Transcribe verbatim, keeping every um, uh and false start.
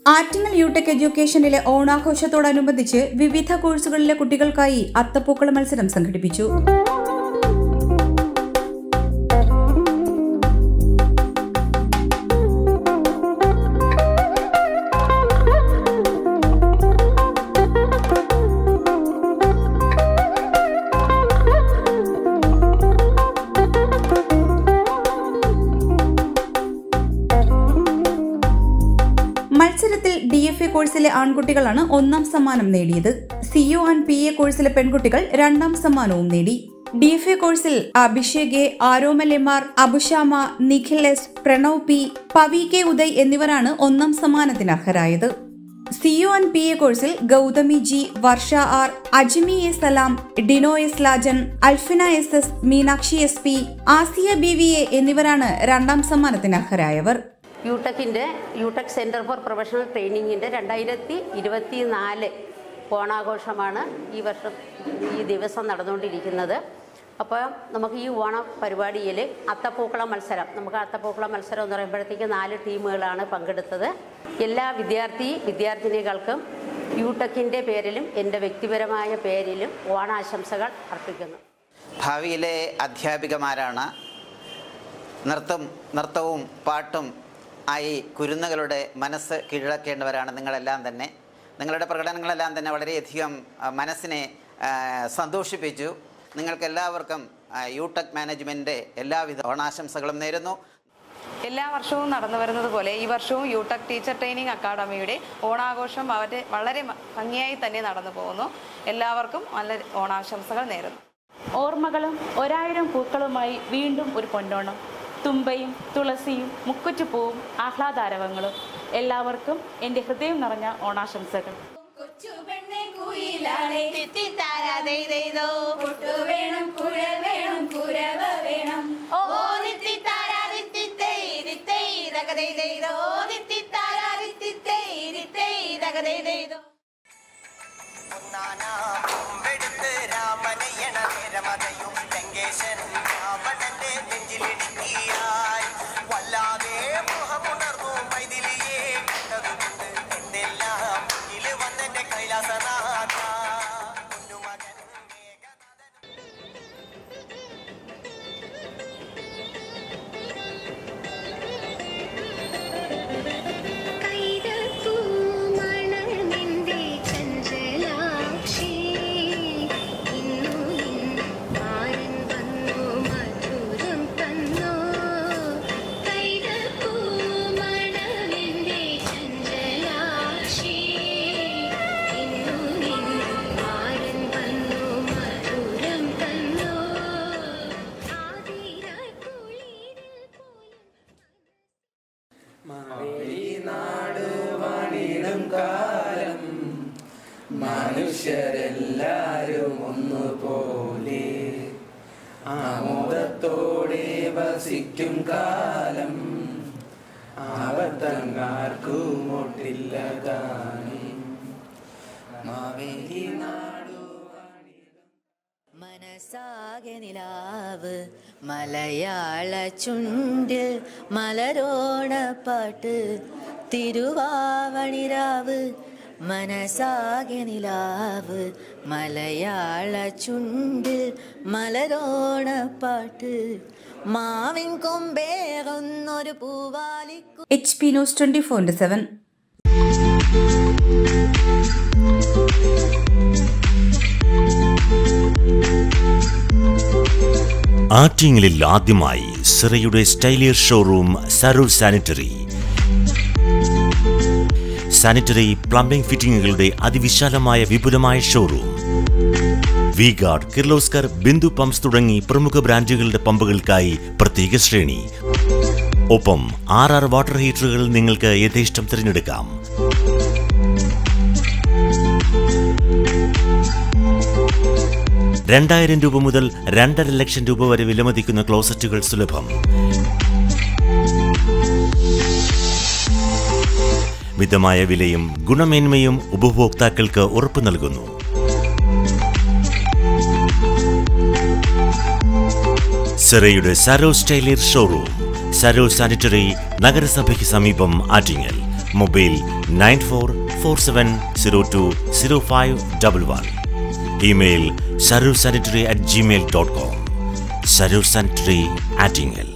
Attingal Utech എഡ്യൂക്കേഷനിലെ ഓണാഘോഷത്തോടനുബന്ധിച്ച് വിവിധ കോഴ്സുകളിലെ കുട്ടികൾക്കായി അത്തപ്പൂക്കള മത്സരം സംഘടിപ്പിച്ചു. മത്സരത്തിൽ ഡി എഫ് എ കോഴ്സിലെ ആൺകുട്ടികളാണ് ഒന്നാം സമ്മാനം നേടിയത്. C U and P A കോഴ്സിലെ പെൺകുട്ടികൾ രണ്ടാം സമ്മാനവും നേടി. ഡി എഫ് എ കോഴ്സിൽ Abhishek A, Aromal M R, Abushama, Nikhil S, Pranav P, Pavi K Uday എന്നിവരാണ് ഒന്നാം സമ്മാനത്തിന് അർഹരായത്. C U and P A കോഴ്സിൽ Gauthami G, Varsha R, Ajmi A Salam, Dino S Lajan, Alfina S S, Meenakshi S P, Asiya B V A എന്നിവരാണ് രണ്ടാം സമ്മാനത്തിന് അർഹരായവർ. യൂടെക്കിൻ്റെ യൂടെക് സെൻറ്റർ ഫോർ പ്രൊഫഷണൽ ട്രെയിനിങ്ങിൻ്റെ രണ്ടായിരത്തി ഇരുപത്തി നാല് ഓണാഘോഷമാണ് ഈ വർഷം ഈ ദിവസം നടന്നുകൊണ്ടിരിക്കുന്നത്. അപ്പോൾ നമുക്ക് ഈ ഓണ പരിപാടിയിൽ അത്തപ്പൂക്കളം മത്സരം, നമുക്ക് അത്തപ്പൂക്കളം മത്സരം എന്ന് പറയുമ്പോഴത്തേക്ക് നാല് ടീമുകളാണ് പങ്കെടുത്തത്. എല്ലാ വിദ്യാർത്ഥി വിദ്യാർത്ഥിനികൾക്കും യൂടെക്കിൻ്റെ പേരിലും എൻ്റെ വ്യക്തിപരമായ പേരിലും ഓണാശംസകൾ അർപ്പിക്കുന്നു. ഭാവിയിലെ അധ്യാപികമാരാണ്. നൃത്തം നൃത്തവും പാട്ടും ആയി കുരുന്നുകളുടെ മനസ്സ് കീഴടക്കേണ്ടവരാണ് നിങ്ങളെല്ലാം തന്നെ. നിങ്ങളുടെ പ്രകടനങ്ങളെല്ലാം തന്നെ വളരെയധികം മനസ്സിനെ സന്തോഷിപ്പിച്ചു. നിങ്ങൾക്കെല്ലാവർക്കും യൂടെക് മാനേജ്മെൻറ്റിൻ്റെ എല്ലാവിധ ഓണാശംസകളും നേരുന്നു. എല്ലാ വർഷവും നടന്നു വരുന്നത് പോലെ ഈ വർഷവും യൂടെക് ടീച്ചർ ട്രെയിനിങ് അക്കാഡമിയുടെ ഓണാഘോഷം വളരെ വളരെ ഭംഗിയായി തന്നെ നടന്നു പോകുന്നു. എല്ലാവർക്കും നല്ല ഓണാശംസകൾ നേരുന്നു. ഓർമ്മകളും ഒരായിരം പൂക്കളുമായി വീണ്ടും ഒരു പൊന്നോണം. തുമ്പയും തുളസിയും മുക്കുറ്റിപ്പൂവും ആഹ്ലാദാരവങ്ങളും. എല്ലാവർക്കും എൻ്റെ ഹൃദയം നിറഞ്ഞ ഓണാശംസകൾ. മനുഷ്യരെല്ലാരും ഒന്നുപോലെ ആമോദത്തോടെ വസിക്കും കാലം ആവത്തങ്ങാർക്കുമൊട്ടില്ല ഗാനം മാവേലി നാടു മനസാകെ നിലാവ് മലയാള ചുണ്ടിൽ മലരോണ പാട്ട് തിരുവാവണിരാവ്. മനസാകെ നിലാവ് മലയാള ചുണ്ടിൽ മലരോണ പാട്ട് മാവിൻ കൊമ്പേറുന്നൊരു പൂവാലിക്കു. H P news twenty four into seven. ആറ്റിങ്ങലിൽ ആദ്യമായി സിറയുടെ സ്റ്റൈലിയർ showroom Saroor sanitary. Sanitary plumbing ഫിറ്റിംഗുകളുടെ അതിവിശാലമായ വിപുലമായ showroom. V Guard, Kirloskar, Bindu pumps തുടങ്ങി പ്രമുഖ ബ്രാൻഡുകളുടെ പമ്പുകൾക്കായി പ്രത്യേക ശ്രേണി. ഒപ്പം ആർ ആർ വാട്ടർ ഹീറ്ററുകൾ നിങ്ങൾക്ക് യഥേഷ്ടം തിരഞ്ഞെടുക്കാം. രണ്ടായിരം രൂപ മുതൽ രണ്ടര ലക്ഷം രൂപ വരെ വിലമതിക്കുന്ന ക്ലോസറ്റുകൾ സുലഭം. മിതമായ വിലയും ഗുണമേന്മയും ഉപഭോക്താക്കൾക്ക് ഉറപ്പു നൽകുന്നു. സിറയുടെ സരോ സ്റ്റൈലിയർ ഷോറൂം, സരോ സാനിറ്ററി, നഗരസഭയ്ക്ക് സമീപം, Attingal. Mobile nine four four seven zero two zero five double one. Email Saroor sanitary at Gmail dot com. Saroor sanitary Attingal.